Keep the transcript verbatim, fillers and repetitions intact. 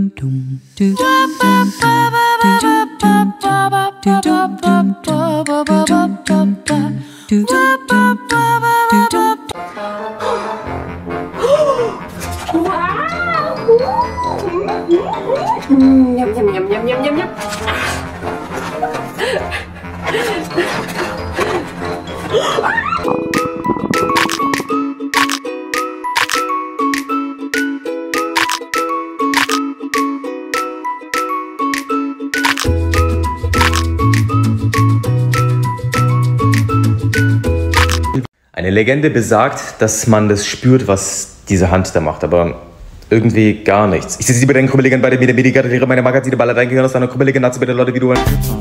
Eine Legende besagt, dass man das spürt, was diese Hand da macht, aber irgendwie gar nichts. Ich sehe Sie bei den Kollegen bei der Medikate, meine Magazine, Baller reingehören aus einer Kollegen, dazu bei den Leute, wie du